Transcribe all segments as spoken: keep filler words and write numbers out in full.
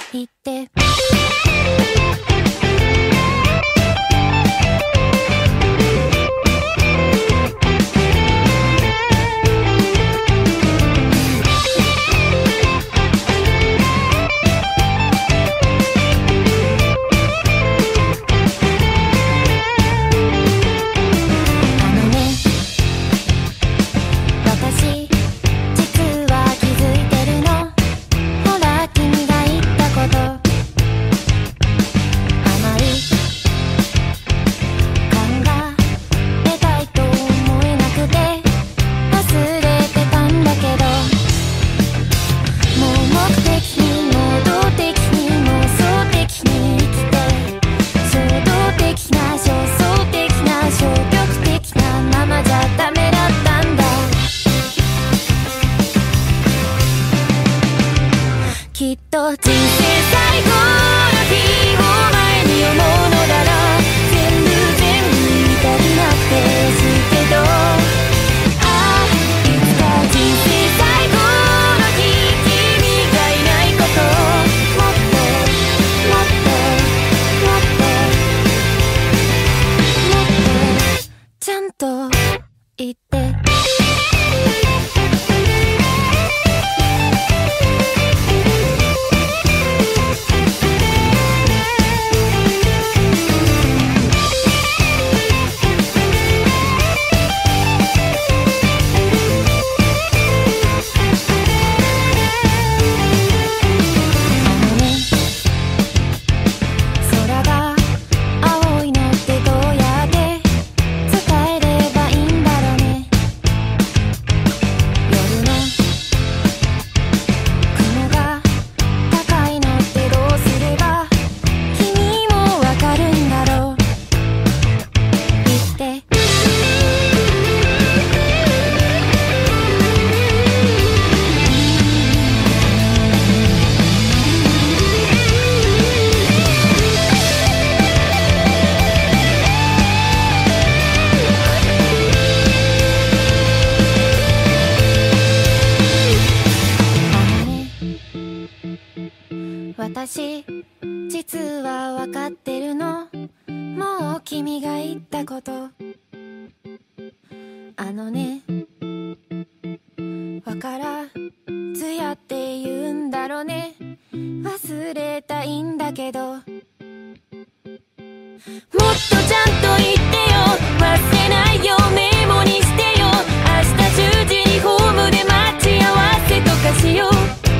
言ってきっと人生最後の日を前に思うのだろう。全部全部言いたくなってすけど、ああいつか人生最後の日、君がいないことをもっともっともっともっとちゃんと言って。私実は分かってるの、もう君が言ったこと。あのね、わからずやって言うんだろうね。忘れたいんだけど、もっとちゃんと言ってよ。忘れないよ、メモにしてよ。明日じゅうじにホームで待ち合わせとかしよう。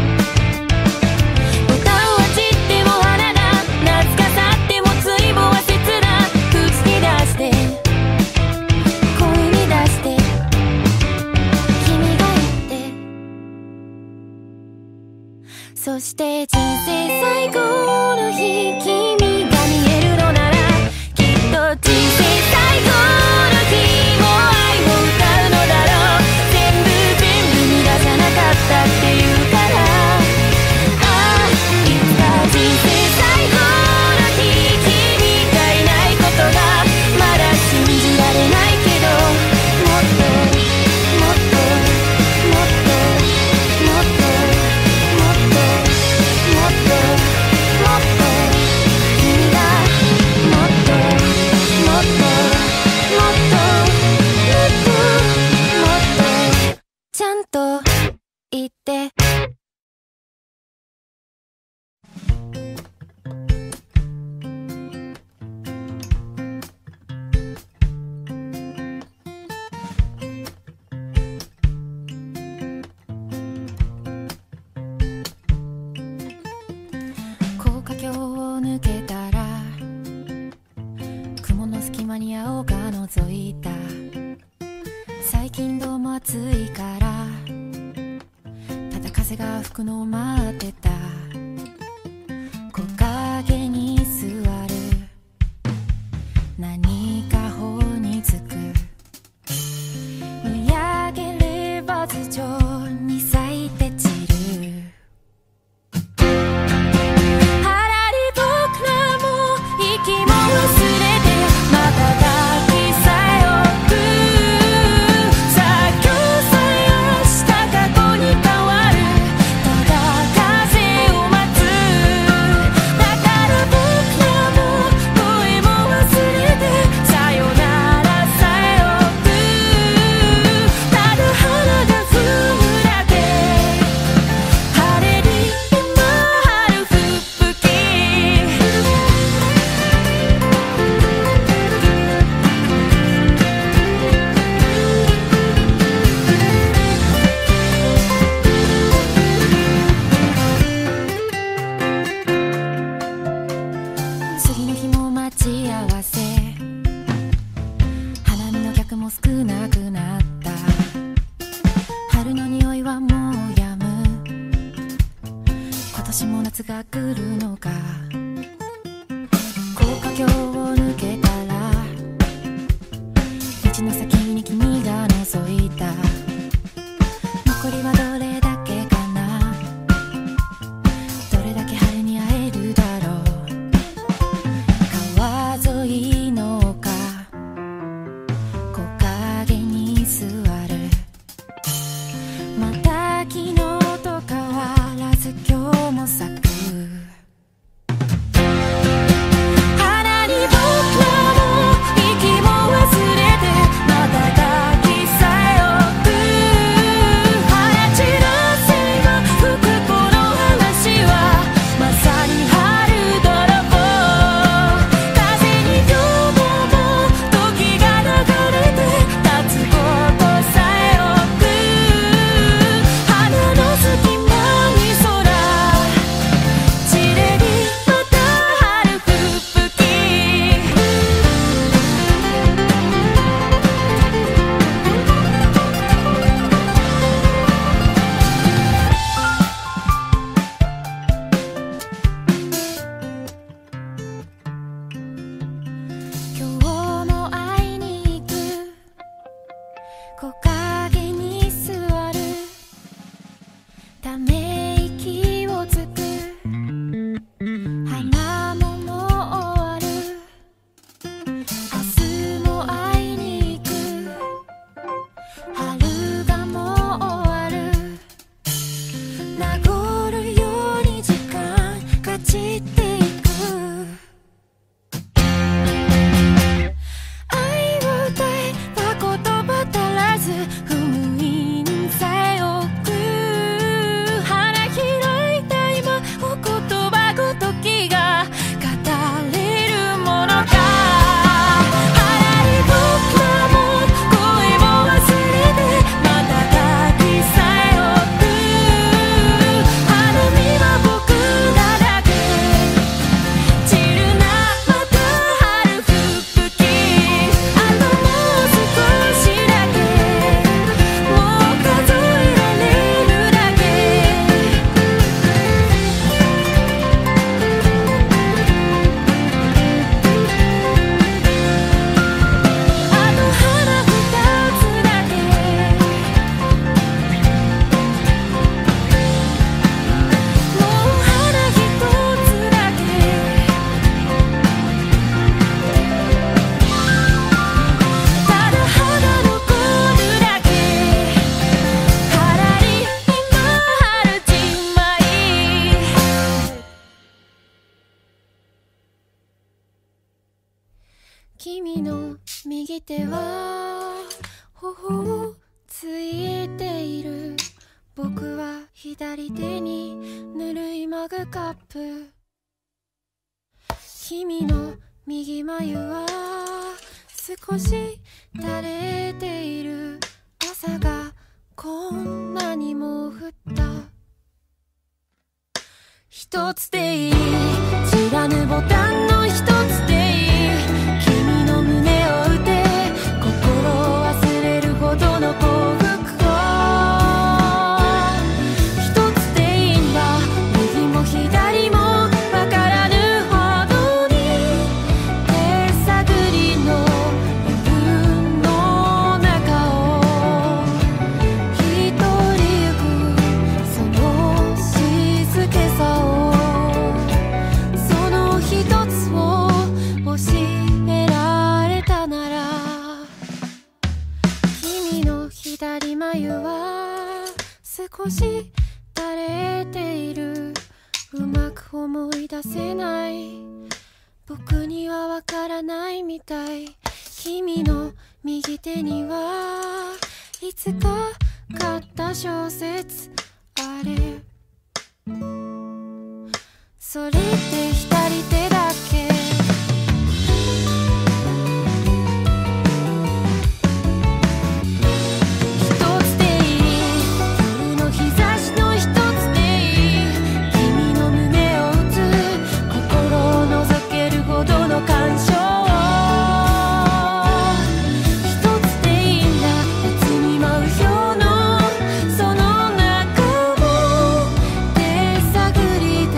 そして人生最後の日、君が見えるのなら、きっと人生最後の日も愛を歌うのだろう。全部全部無駄じゃなかったって言うから、ああいつか人生最後の日、君がいないことがまだ信じられないけど、もっともっともっともっともっともっともっと君がもっともっともっともっともっとちゃんと言って。高架橋を抜けたら、雲の隙間に青が覗いた。最近どうも暑いから、ただ風が吹くのを待ってた。木陰に座る、何か頬につく。見上げれば頭上に咲いて散る。過去に変わる。ただ風を年も夏が来るのか。高架橋を抜けたら道の先に君が覗いた。残りはどれだけかな。どれだけ春に会えるだろう。川沿いの丘木陰に座る。また昨日と変わらず今日も咲く。花に僕らも息も忘れてまた抱きさえ置く。花散らせが吹くこの話はまさに春泥棒。風に今日も時が流れて立つことさえ置く。花の隙間に空散れにまた春吹雪。今日も会いに行く。木陰に座る。ため息をつく。花ももう終わる。明日も会いに行く。春がもう終わる。名残るように時間が散っていく。愛を歌えば言葉足らず封印さえ置く。花開いた今お言葉ごときが語れるものか。花に僕らも声も忘れてまた抱きさえ置く。花見は僕らだけ散るなまた春吹雪。あともう少しだけもう数えられるだけ。あと花二つだけ。もう花一つだけ。ただ花残るだけ。からり今春じまい。君の右手は頬をついている。僕は左手にぬるいマグカップ。君の右眉は少し垂れている。朝がこんなにも降った。一つでいい知らぬボタンの一つでいい。君の胸を打て心を忘れるほどの幸福を。一つでいいんだ。右も左もわからぬほどに。手探りの夜の中を一人行く。その静けさをその一つを教えられたなら。君の左眉は少し垂れている。うまく思い出せない。僕にはわからないみたい。君の右手にはいつか買った小説あれ。それって左手だけ。一つでいい夜の日差しの一つでいい。君の胸を打つ心を覗けるほどの感傷。一つでいいんだ。夏に舞う氷のその中を手探りで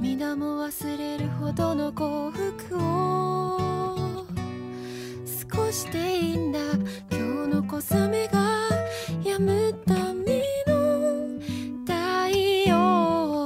涙も忘れるほどの幸福を少しでいいんだ。今日の小雨が止むための太陽、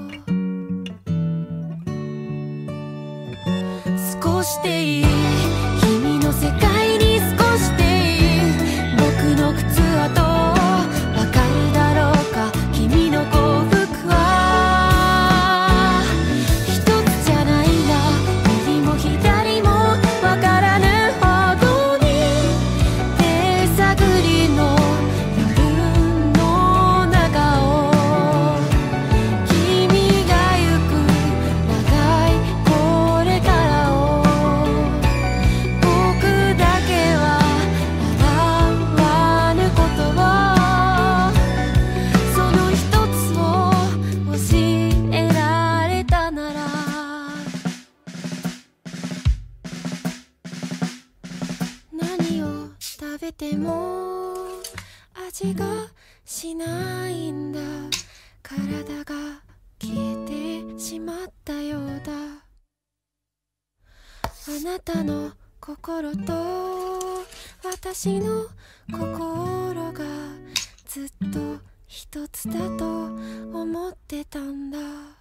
少しでいい君の世界に、少しでいい僕の靴跡、わかるだろうか。君の幸福は一つじゃないんだ。右も左もわからぬほどに手探りの夜の中を君が行く長いこれからを僕だけは習わぬことを、その一つを教えられたなら、何を食べても味がしないんだ。体が消えてしまったようだ。あなたの心と私の心がずっと一つだと思ってたんだ。